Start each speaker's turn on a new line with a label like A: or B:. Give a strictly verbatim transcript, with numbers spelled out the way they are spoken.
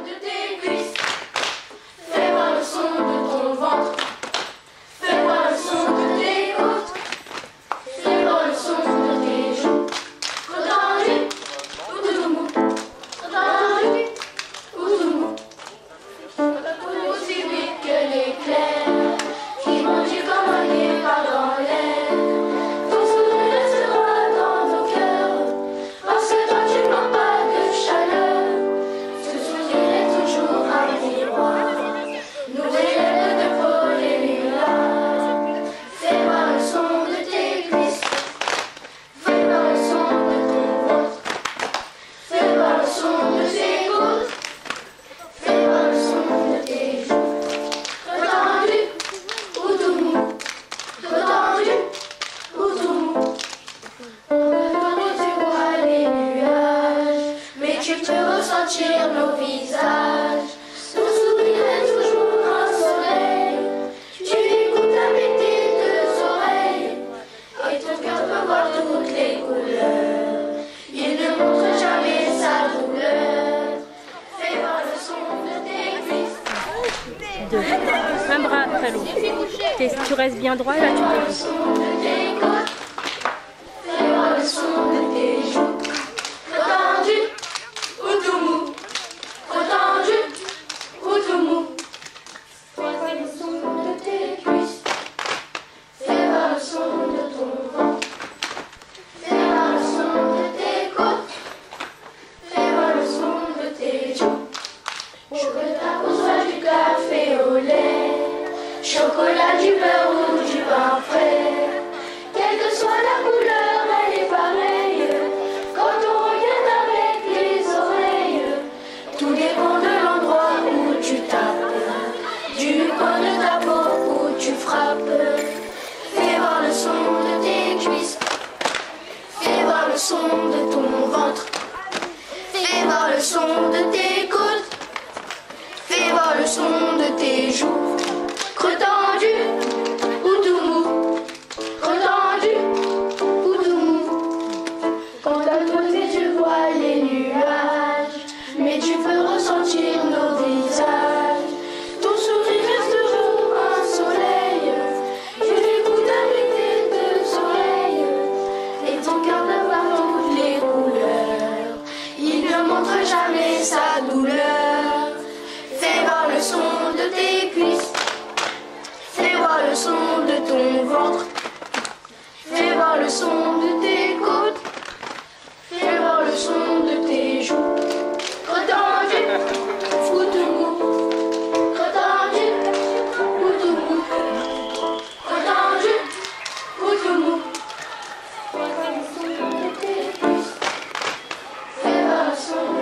A: de tes cuisses. Fais voir le son de ton ventre. Fais voir le son de tes côtes. Fais voir le son de tes joues. Retendu ou tout mou. Retendu ou tout mou. Aussi vite que l'éclair qui bondit comme un guépard dans l'air. Ton sourire restera dans nos cœurs parce que toi tu manques pas de chaleur. Ce sourire est toujours un miroir, nous élève de pôle et nuages. Fais voir le son de tes cuisses. Fais voir le son de ton ventre. Fais voir le son de tes côtes. Fais voir le son de tes joues. Retendu ou tout mou. Retendu ou tout mou. Aujourd'hui tu vois les nuages, mais tu peux ressentir nos visages. Ton sourire est toujours un soleil. Tu écoutes avec tes deux oreilles, et ton cœur peut voir toutes les couleurs. Il ne montre jamais sa douleur. Fais voir le son de tes cuisses.
B: Deux. Un bras après l'autre. T'es- Tu restes bien droit et là tu
A: Fais voir le
B: bouges.
A: son de tes côtes. Fais voir le son de tes joues. Retendu ou tout mou. Retendu ou tout mou. Fais voir le son de tes cuisses. Fais voir le son de ton ventre. Fais voir le son de tes côtes. Fais voir le son de tes joues. Chocolat ou soit du café au lait. Chocolat, du beurre ou du pain frais. Quelle que soit la couleur, elle est pareille. Quand on regarde avec les oreilles, tout dépend de l'endroit où tu tapes, du coin de ta peau où tu frappes. Fais voir le son de tes cuisses. Fais voir le son de ton ventre. Fais voir le son de tes côtes. Fais voir le son de tes joues. Retendu ou tout mou. Retendu ou tout mou. Quand à côté tu vois les nuages, mais tu peux ressentir nos visages. Ton sourire reste toujours un soleil. Tu l'écoutes avec tes deux oreilles, et ton cœur peut voir toutes les couleurs. Il ne montre jamais sa douleur. Fais voir le son de tes cuisses. Fais voir le son de ton ventre. Fais voir le son de tes côtes. Fais voir le son de tes joues. Retendu ou tout mou. Retendu ou tout mou. Retendu ou tout mou. Fais voir le son de tes cuisses. Fais voir le son de